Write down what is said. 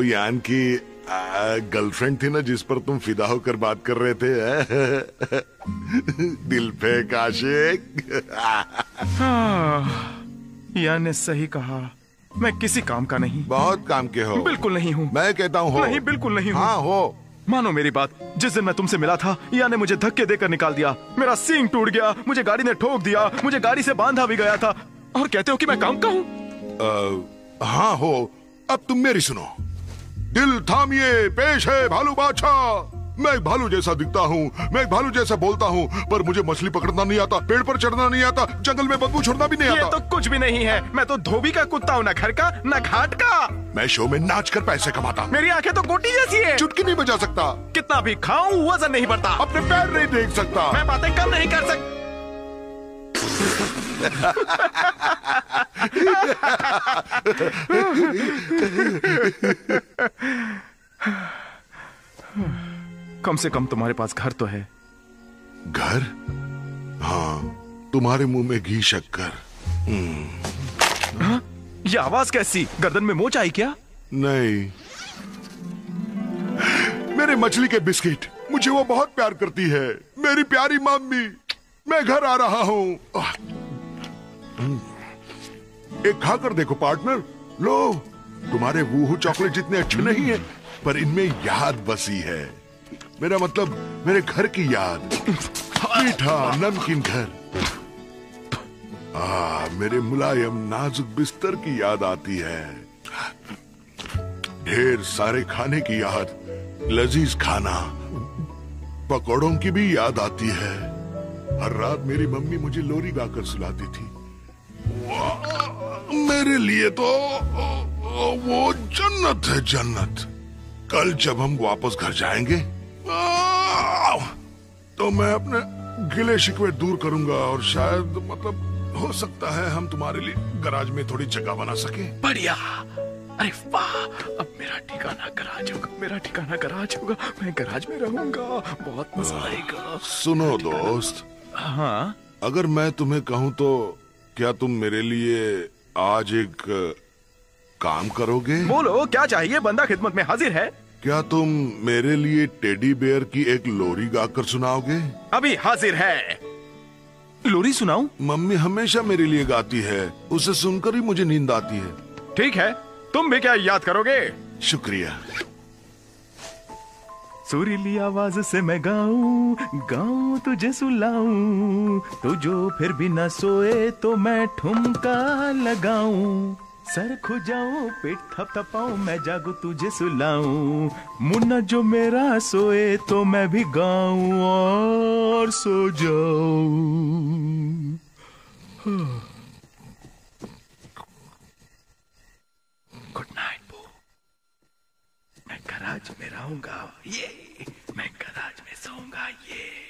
यान की गर्लफ्रेंड थी ना जिस पर तुम फिदा होकर बात कर रहे थे। दिल पे आशिक। यान ने सही कहा, मैं किसी काम का नहीं। बहुत काम के हो। बिल्कुल नहीं हूँ। मैं कहता हूँ हो। नहीं, बिल्कुल नहीं हूँ। हाँ हो। मानो मेरी बात, जिस दिन मैं तुमसे मिला था यान ने मुझे धक्के देकर निकाल दिया। मेरा सींग टूट गया, मुझे गाड़ी ने ठोक दिया, मुझे गाड़ी से बांधा भी गया था, और कहते हो कि मैं काम का हूँ। हाँ हो। अब तुम मेरी सुनो। दिल थामिए, पेश है भालू बादशाह। मैं एक भालू जैसा दिखता हूँ, मैं एक भालू जैसा बोलता हूँ, पर मुझे मछली पकड़ना नहीं आता, पेड़ पर चढ़ना नहीं आता, जंगल में बदबू छोड़ना भी नहीं आता। ये तो कुछ भी नहीं है। मैं तो धोबी का कुत्ता हूँ, न घर का न घाट का। मैं शो में नाच कर पैसे कमाता। मेरी आंखें तो गोटी जैसी है। चुटकी नहीं बजा सकता। कितना भी खाऊं वजन नहीं बढ़ता। अपने पैर नहीं देख सकता। मैं बातें कम नहीं कर सकता। कम से कम तुम्हारे पास घर तो है। घर? हाँ, तुम्हारे मुंह में घी शक्कर। हाँ? ये आवाज कैसी? गर्दन में मोच आई क्या? नहीं, मेरे मछली के बिस्किट, मुझे वो बहुत प्यार करती है। मेरी प्यारी मम्मी, मैं घर आ रहा हूँ। एक खाकर देखो पार्टनर। लो, तुम्हारे वूहू चॉकलेट जितने अच्छे नहीं है, पर इनमें याद बसी है। मेरा मतलब मेरे घर की याद। मीठा नमकीन घर। मेरे मुलायम नाजुक बिस्तर की याद आती है। ढेर सारे खाने की याद, लजीज खाना, पकौड़ों की भी याद आती है। हर रात मेरी मम्मी मुझे लोरी गाकर सुलाती थी। मेरे लिए तो वो जन्नत है, जन्नत। कल जब हम वापस घर जाएंगे तो मैं अपने गिले शिकवे दूर करूंगा, और शायद मतलब हो सकता है हम तुम्हारे लिए गराज में थोड़ी जगह बना सके। बढ़िया। अरे वाह, अब मेरा ठिकाना गराज होगा, मेरा ठिकाना गराज होगा। मैं गराज में रहूंगा, बहुत मजा आएगा। सुनो दोस्त। हाँ? अगर मैं तुम्हें कहूँ तो क्या तुम मेरे लिए आज एक काम करोगे? बोलो, क्या चाहिए? बंदा खिदमत में हाजिर है। क्या तुम मेरे लिए टेडी बेयर की एक लोरी गाकर सुनाओगे? अभी हाजिर है। लोरी सुनाऊं? मम्मी हमेशा मेरे लिए गाती है, उसे सुनकर ही मुझे नींद आती है। ठीक है, तुम भी क्या याद करोगे? शुक्रिया। सुरीली आवाज से मैं गाऊं, गाऊं तुझे सुलाऊं, तू जो फिर भी न सोए तो मैं ठुमका लगाऊं, सर खुजाऊं, पीठ थपथपाऊं, मैं जागू तुझे सुलाऊं, मुन्ना जो मेरा सोए तो मैं भी गाऊं और सो जाऊं। गुड नाइट बो। मैं गराज में रहूंगा, ये मैं गराज में सोऊंगा, ये।